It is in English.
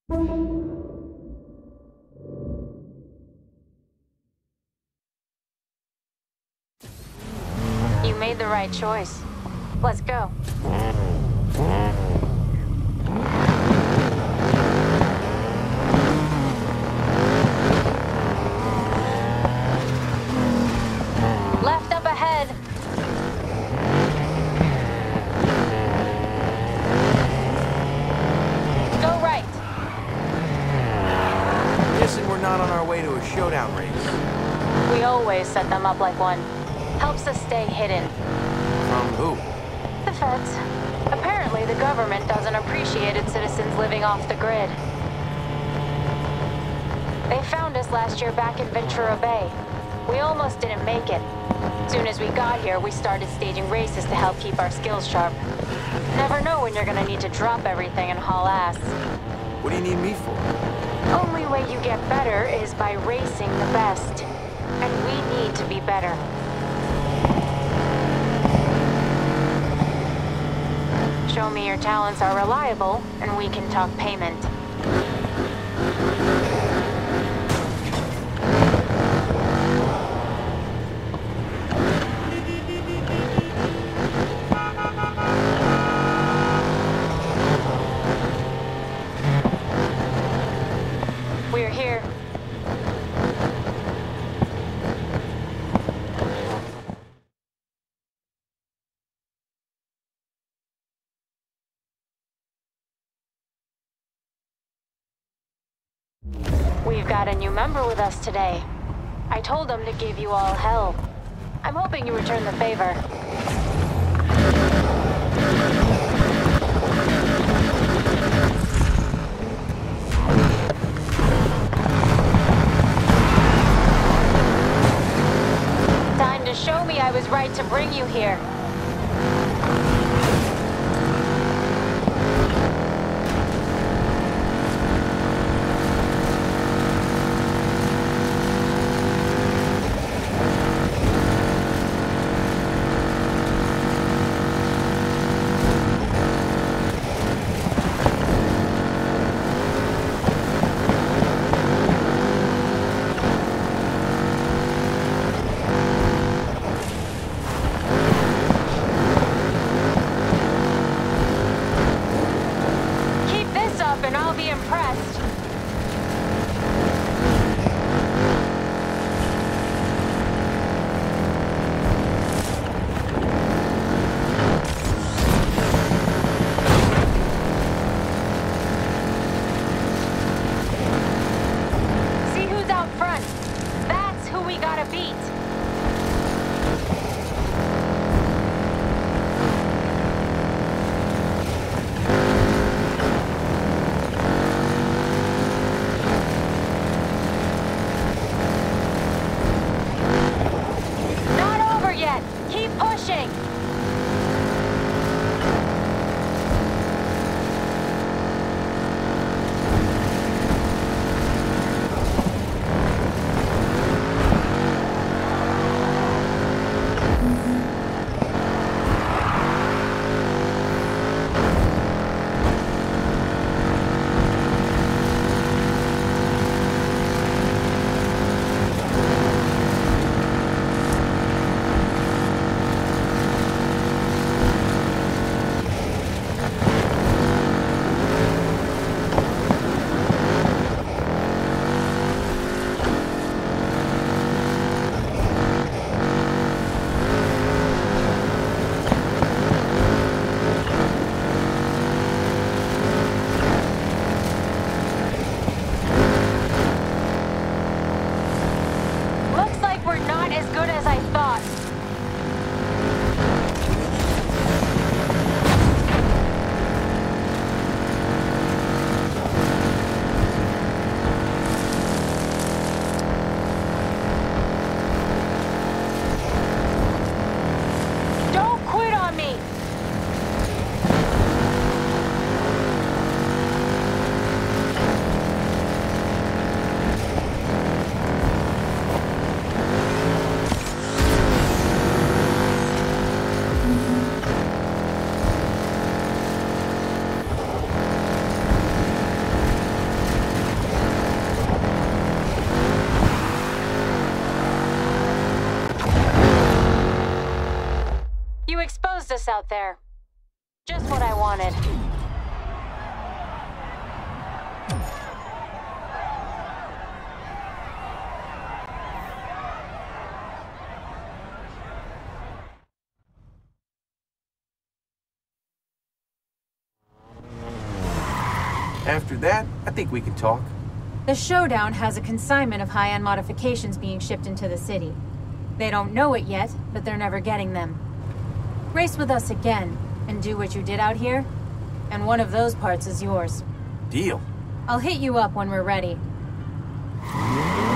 You made the right choice. Let's go. Left up ahead. Go right. Guessing we're not on our way to a showdown race. We always set them up like one. Helps us stay hidden. From who? The feds. Apparently, the government doesn't appreciate its citizens living off the grid. They found us last year back in Ventura Bay. We almost didn't make it. Soon as we got here, we started staging races to help keep our skills sharp. Never know when you're gonna need to drop everything and haul ass. What do you need me for? Only way you get better is by racing the best. And we need to be better. Show me your talents are reliable, and we can talk payment. We're here. We've got a new member with us today. I told them to give you all hell. I'm hoping you return the favor. Time to show me I was right to bring you here. And I'll be impressed. See who's out front. That's who we gotta beat. How's this out there? Just what I wanted. After that, I think we can talk. The showdown has a consignment of high-end modifications being shipped into the city. They don't know it yet, but they're never getting them. Race with us again, and do what you did out here, and one of those parts is yours. Deal. I'll hit you up when we're ready.